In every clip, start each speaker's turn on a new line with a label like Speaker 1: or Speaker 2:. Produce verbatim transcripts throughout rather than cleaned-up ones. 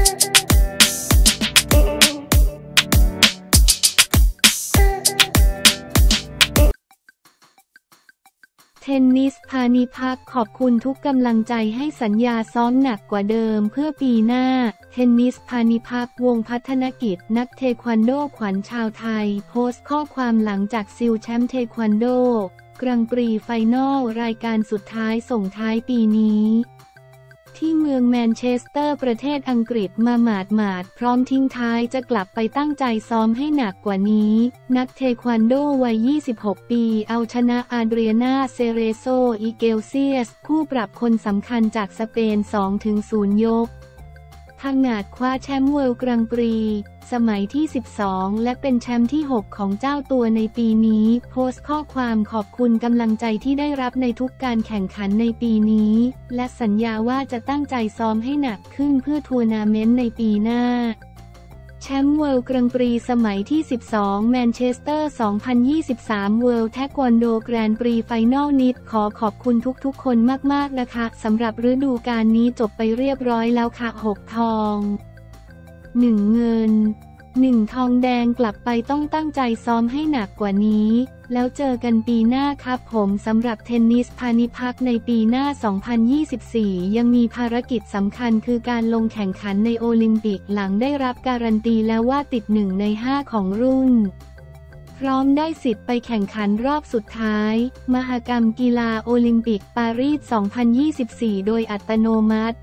Speaker 1: เทนนิสพานิพักขอบคุณทุกกำลังใจให้สัญญาซ้อมหนักกว่าเดิมเพื่อปีหน้าเทนนิสพานิพักวงศ์พัฒนกิจนักเทควันโดขวัญชาวไทยโพสต์ข้อความหลังจากซิลแชมป์เทควันโดกรังปรีไฟนอลรายการสุดท้ายส่งท้ายปีนี้ที่เมืองแมนเชสเตอร์ประเทศอังกฤษมาหมาดหมาดพร้อมทิ้งท้ายจะกลับไปตั้งใจซ้อมให้หนักกว่านี้นักเทควันโดวัยยี่สิบหกปีเอาชนะอาเดรียนาเซเรโซอิเกลเซียสคู่ปรับคนสำคัญจากสเปน สองถึงศูนย์ ยกพังงาดคว้าแชมป์เวิลด์กรังปรีสมัยที่สิบสองและเป็นแชมป์ที่หกของเจ้าตัวในปีนี้โพสต์ข้อความขอบคุณกำลังใจที่ได้รับในทุกการแข่งขันในปีนี้และสัญญาว่าจะตั้งใจซ้อมให้หนักขึ้นเพื่อทัวร์นาเมนต์ในปีหน้าแชมป์เวิลด์กรังปรีสมัยที่สิบสองแมนเชสเตอร์ สองพันยี่สิบสาม เวิลด์เทควันโดแกรนด์ปรีไฟนอลนิดขอขอบคุณทุกๆคนมากๆนะคะสำหรับฤดูกาลนี้จบไปเรียบร้อยแล้วค่ะหกทองหนึ่งเงินหนึ่งทองแดงกลับไปต้องตั้งใจซ้อมให้หนักกว่านี้แล้วเจอกันปีหน้าครับผมสำหรับเทนนิสพานิพักในปีหน้า สองพันยี่สิบสี่ ยังมีภารกิจสำคัญคือการลงแข่งขันในโอลิมปิกหลังได้รับการันตีแล้วว่าติดหนึ่งในห้าของรุ่นพร้อมได้สิทธิ์ไปแข่งขันรอบสุดท้ายมหกรรมกีฬาโอลิมปิกปารีส สองพันยี่สิบสี่ โดยอัตโนมัติ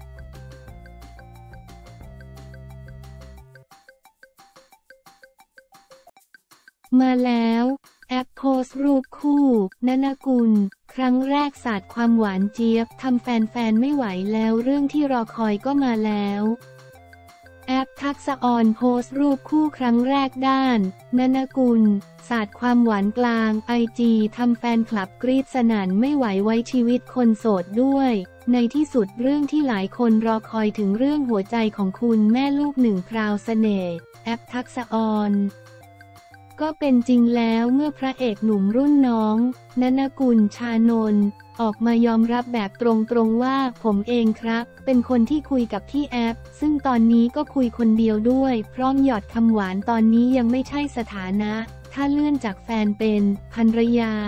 Speaker 1: มาแล้วแอปโพสต์รูปคู่ณนกุลครั้งแรกสาดความหวานเจี๊ยบทำแฟนๆไม่ไหวแล้วเรื่องที่รอคอยก็มาแล้วแอปทักษะออนโพสต์รูปคู่ครั้งแรกด้านณนกุลสาดความหวานกลางไอจีทำแฟนคลับกรี๊ดสนั่นไม่ไหวไว้ชีวิตคนโสดด้วยในที่สุดเรื่องที่หลายคนรอคอยถึงเรื่องหัวใจของคุณแม่ลูกหนึ่งพราวเสน่ห์แอปทักษะออนก็เป็นจริงแล้วเมื่อพระเอกหนุ่มรุ่นน้องณนกุลชานนท์ออกมายอมรับแบบตรงๆว่าผมเองครับเป็นคนที่คุยกับพี่แอปซึ่งตอนนี้ก็คุยคนเดียวด้วยพร้อมหยอดคำหวานตอนนี้ยังไม่ใช่สถานะถ้าเลื่อนจากแฟนเป็นภรรยา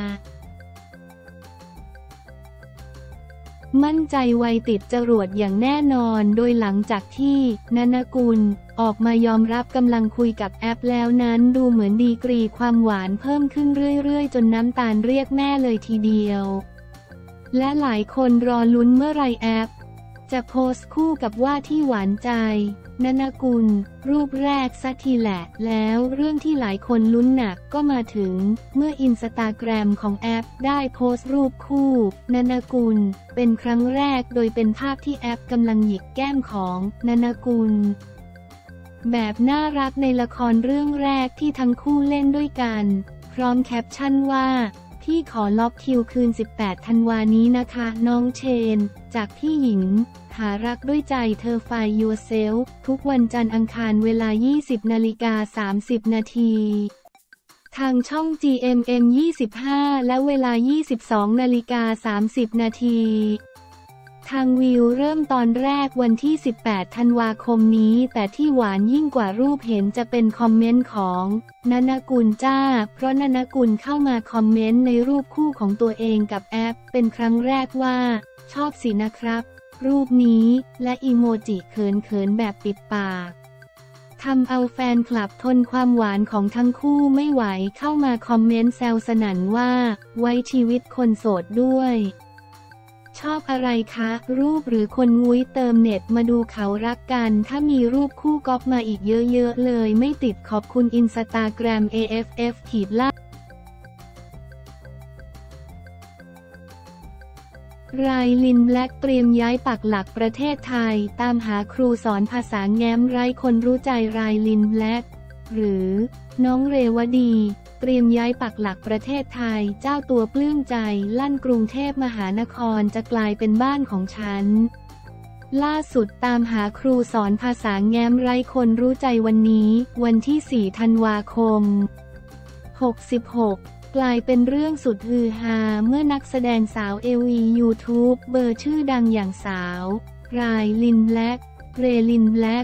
Speaker 1: มั่นใจไวติดจรวดอย่างแน่นอนโดยหลังจากที่ณนกุลออกมายอมรับกำลังคุยกับแอปแล้วนั้นดูเหมือนดีกรีความหวานเพิ่มขึ้นเรื่อยๆจนน้ำตาลเรียกแม่เลยทีเดียวและหลายคนรอลุ้นเมื่อไรแอปจะโพสต์คู่กับว่าที่หวานใจณนกุลรูปแรกสักทีแหละแล้วเรื่องที่หลายคนลุ้นหนักก็มาถึงเมื่ออินสตาแกรมของแอปได้โพสต์รูปคู่ณนกุลเป็นครั้งแรกโดยเป็นภาพที่แอปกำลังหยิกแก้มของณนกุลแบบน่ารักในละครเรื่องแรกที่ทั้งคู่เล่นด้วยกันพร้อมแคปชั่นว่าพี่ขอล็อกคิวคืนสิบแปดธันวานี้นะคะน้องเชนจากพี่หญิงหารักด้วยใจเธอไฟ yourself ทุกวันจันทร์อังคารเวลา ยี่สิบนาฬิกาสามสิบนาทีทางช่อง จี เอ็ม เอ็ม ยี่สิบห้าและเวลา ยี่สิบสองนาฬิกาสามสิบนาทีทางวิวเริ่มตอนแรกวันที่สิบแปดธันวาคมนี้แต่ที่หวานยิ่งกว่ารูปเห็นจะเป็นคอมเมนต์ของณนกุลจ้าเพราะณนกุลเข้ามาคอมเมนต์ในรูปคู่ของตัวเองกับแอปเป็นครั้งแรกว่าชอบสินะครับรูปนี้และอีโมจิเขินๆแบบปิดปากทำเอาแฟนคลับทนความหวานของทั้งคู่ไม่ไหวเข้ามาคอมเมนต์แซวสนั่นว่าไว้ชีวิตคนโสดด้วยชอบอะไรคะรูปหรือคนงุ้ยเติมเน็ตมาดูเขารักกันถ้ามีรูปคู่ก๊อปมาอีกเยอะๆเลยไม่ติดขอบคุณอินสตาแกรม เอ เอฟ เอฟ ขีดล่ารายลินแบล็กเตรียมย้ายปักหลักประเทศไทยตามหาครูสอนภาษาแง้มไร้คนรู้ใจรายลินแบล็กหรือน้องเรวดีเตรียมย้ายปักหลักประเทศไทยเจ้าตัวปลื้มใจลั่นกรุงเทพมหานครจะกลายเป็นบ้านของฉันล่าสุดตามหาครูสอนภาษาแง้มไร้คนรู้ใจวันนี้วันที่สี่ธันวาคมหกสิบหกกลายเป็นเรื่องสุดฮือฮาเมื่อนักแสดงสาวเอวียูทูบเบอร์ชื่อดังอย่างสาวรายลินแบล็กเรลินแบล็ก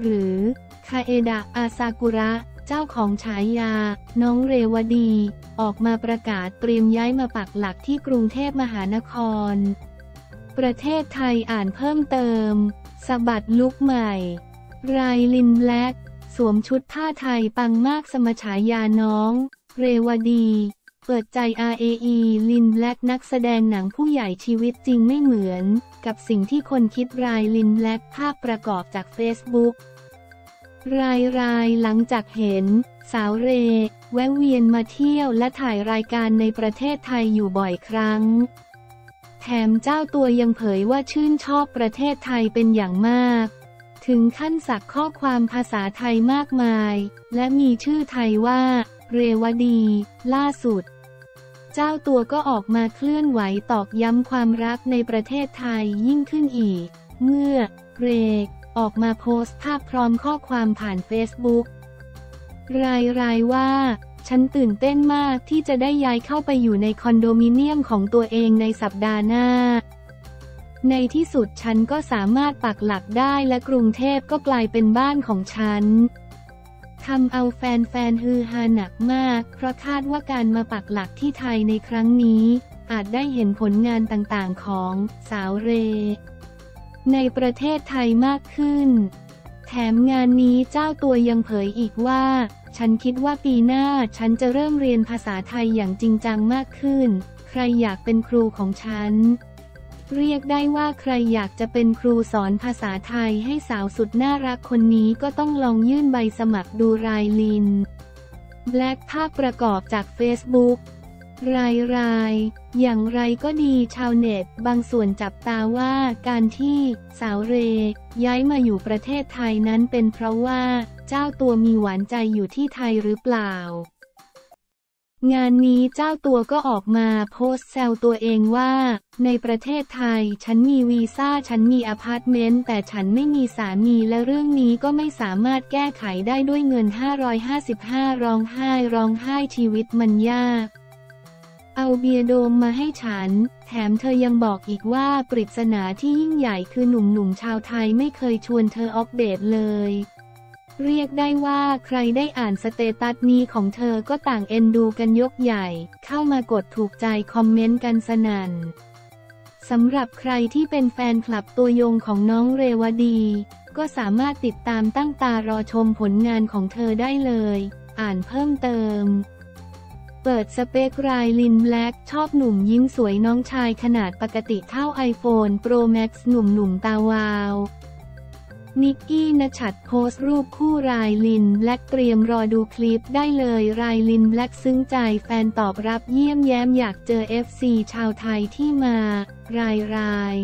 Speaker 1: หรือคาเอดะอาซากุระเจ้าของฉายาน้องเรวดีออกมาประกาศเตรียมย้ายมาปักหลักที่กรุงเทพมหานครประเทศไทยอ่านเพิ่มเติมสะบัดลุคใหม่ไรลินแบล็กสวมชุดผ้าไทยปังมากสมฉายาน้องเรวดีเปิดใจ อาร์ เอ อี ลินแบล็กนักแสดงหนังผู้ใหญ่ชีวิตจริงไม่เหมือนกับสิ่งที่คนคิดไรลินแบล็กภาพประกอบจากเฟซบุ๊กรายรายหลังจากเห็นสาวเรแวะเวียนมาเที่ยวและถ่ายรายการในประเทศไทยอยู่บ่อยครั้งแถมเจ้าตัวยังเผยว่าชื่นชอบประเทศไทยเป็นอย่างมากถึงขั้นสักข้อความภาษาไทยมากมายและมีชื่อไทยว่าเรวดีล่าสุดเจ้าตัวก็ออกมาเคลื่อนไหวตอกย้ำความรักในประเทศไทยยิ่งขึ้นอีกเมื่อเรออกมาโพสต์ภาพพร้อมข้อความผ่านเฟซบุ๊กรายรายว่าฉันตื่นเต้นมากที่จะได้ย้ายเข้าไปอยู่ในคอนโดมิเนียมของตัวเองในสัปดาห์หน้าในที่สุดฉันก็สามารถปักหลักได้และกรุงเทพก็กลายเป็นบ้านของฉันทำเอาแฟนๆฮือฮาหนักมากเพราะคาดว่าการมาปักหลักที่ไทยในครั้งนี้อาจได้เห็นผลงานต่างๆของสาวเรในประเทศไทยมากขึ้นแถมงานนี้เจ้าตัวยังเผยอีกว่าฉันคิดว่าปีหน้าฉันจะเริ่มเรียนภาษาไทยอย่างจริงจังมากขึ้นใครอยากเป็นครูของฉันเรียกได้ว่าใครอยากจะเป็นครูสอนภาษาไทยให้สาวสุดน่ารักคนนี้ก็ต้องลองยื่นใบสมัครดูรายลินแบล็กภาพประกอบจากเฟซบุ๊กรายรายอย่างไรก็ดีชาวเน็ตบางส่วนจับตาว่าการที่สาวเรย้ายมาอยู่ประเทศไทยนั้นเป็นเพราะว่าเจ้าตัวมีหวานใจอยู่ที่ไทยหรือเปล่างานนี้เจ้าตัวก็ออกมาโพสต์แซวตัวเองว่าในประเทศไทยฉันมีวีซ่าฉันมีอพาร์ตเมนต์แต่ฉันไม่มีสามีและเรื่องนี้ก็ไม่สามารถแก้ไขได้ด้วยเงินห้าร้อยห้าสิบห้าร้องไห้ร้องไห้ชีวิตมันยากเอาเบียร์โดมมาให้ฉันแถมเธอยังบอกอีกว่าปริศนาที่ยิ่งใหญ่คือหนุ่มๆชาวไทยไม่เคยชวนเธออัปเดตเลยเรียกได้ว่าใครได้อ่านสเตตัสนี้ของเธอก็ต่างเอ็นดูกันยกใหญ่เข้ามากดถูกใจคอมเมนต์กันสนั่นสำหรับใครที่เป็นแฟนคลับตัวยงของน้องเรวดีก็สามารถติดตามตั้งตารอชมผลงานของเธอได้เลยอ่านเพิ่มเติมเปิดสเปครายลินแบล็กชอบหนุ่มยิ้มสวยน้องชายขนาดปกติเท่า ไอโฟน โปร แม็กซ์ หนุ่มๆตาวาวนิกกี้ณชัดโพสต์รูปคู่รายลินแบล็กเตรียมรอดูคลิปได้เลยรายลินแบล็กซึ้งใจแฟนตอบรับเยี่ยมแย้มอยากเจอ เอฟ ซี ชาวไทยที่มารายราย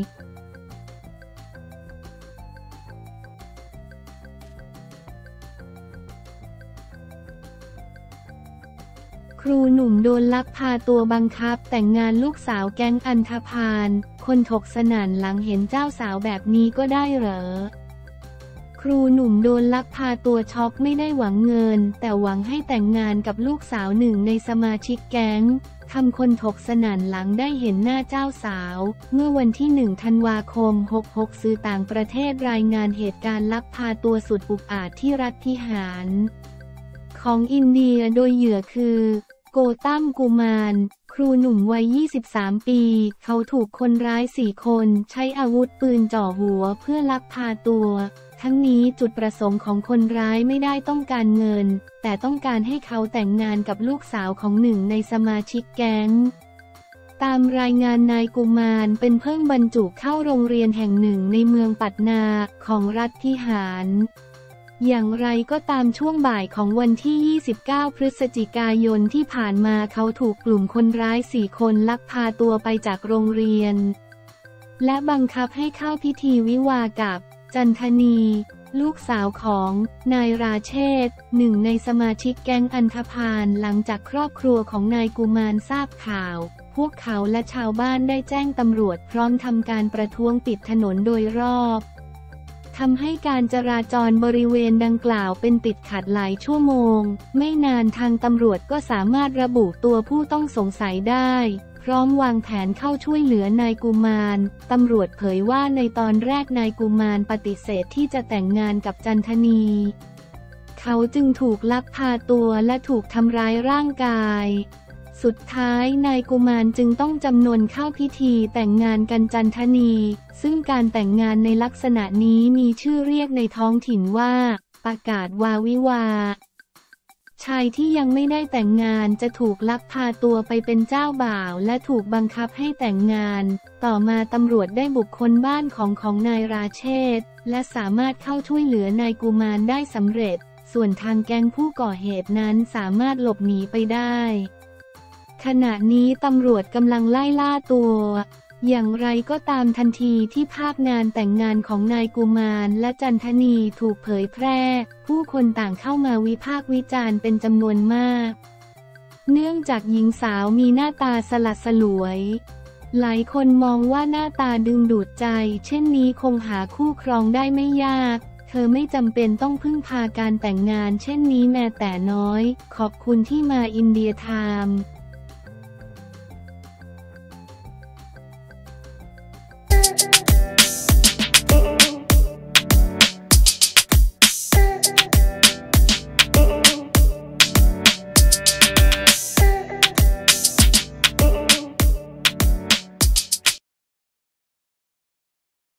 Speaker 1: ครูหนุ่มโดนลักพาตัวบังคับแต่งงานลูกสาวแก๊งอันธพาลคนถกสนั่นหลังเห็นเจ้าสาวแบบนี้ก็ได้เหรอครูหนุ่มโดนลักพาตัวช็อกไม่ได้หวังเงินแต่หวังให้แต่งงานกับลูกสาวหนึ่งในสมาชิกแก๊งทำคนถกสนั่นหลังได้เห็นหน้าเจ้าสาวเมื่อวันที่หนึ่งธันวาคมหกหกสื่อต่างประเทศรายงานเหตุการณ์ลักพาตัวสุดอุกอาจที่รัฐพิหารของอินเดียโดยเหยื่อคือโกตัมกุมารครูหนุ่มวัยยี่สิบสามปีเขาถูกคนร้ายสี่คนใช้อาวุธปืนจ่อหัวเพื่อลักพาตัวทั้งนี้จุดประสงค์ของคนร้ายไม่ได้ต้องการเงินแต่ต้องการให้เขาแต่งงานกับลูกสาวของหนึ่งในสมาชิกแก๊งตามรายงานนายกุมารเป็นเพิ่งบรรจุเข้าโรงเรียนแห่งหนึ่งในเมืองปัตนาของรัฐพิหารอย่างไรก็ตามช่วงบ่ายของวันที่ยี่สิบเก้าพฤศจิกายนที่ผ่านมาเขาถูกกลุ่มคนร้ายสี่คนลักพาตัวไปจากโรงเรียนและบังคับให้เข้าพิธีวิวากับจันทนีลูกสาวของนายราเชษฐ์หนึ่งในสมาชิกแก๊งอันธพาลหลังจากครอบครัวของนายกุมารทราบข่าวพวกเขาและชาวบ้านได้แจ้งตำรวจพร้อมทำการประท้วงปิดถนนโดยรอบทำให้การจราจรบริเวณดังกล่าวเป็นติดขัดหลายชั่วโมงไม่นานทางตำรวจก็สามารถระบุตัวผู้ต้องสงสัยได้พร้อมวางแผนเข้าช่วยเหลือนายกุมารตำรวจเผยว่าในตอนแรกนายกุมารปฏิเสธที่จะแต่งงานกับจันทนีเขาจึงถูกลักพาตัวและถูกทำร้ายร่างกายสุดท้ายนายกุมารจึงต้องจำนวนเข้าพิธีแต่งงานกันจันทนีซึ่งการแต่งงานในลักษณะนี้มีชื่อเรียกในท้องถิ่นว่าประกาศวาวิวาชายที่ยังไม่ได้แต่งงานจะถูกลักพาตัวไปเป็นเจ้าบ่าวและถูกบังคับให้แต่งงานต่อมาตำรวจได้บุกค้นบ้านของของนายราเชษฐ์และสามารถเข้าช่วยเหลือนายกุมารได้สำเร็จส่วนทางแก๊งผู้ก่อเหตุนั้นสามารถหลบหนีไปได้ขณะนี้ตำรวจกำลังไล่ล่าตัวอย่างไรก็ตามทันทีที่ภาพงานแต่งงานของนายกุมารและจันทนีถูกเผยแพร่ผู้คนต่างเข้ามาวิพากษ์วิจารณ์เป็นจำนวนมากเนื่องจากหญิงสาวมีหน้าตาสละสลวยหลายคนมองว่าหน้าตาดึงดูดใจเช่นนี้คงหาคู่ครองได้ไม่ยากเธอไม่จำเป็นต้องพึ่งพาการแต่งงานเช่นนี้แม้แต่น้อยขอบคุณที่มาอินเดียไทม์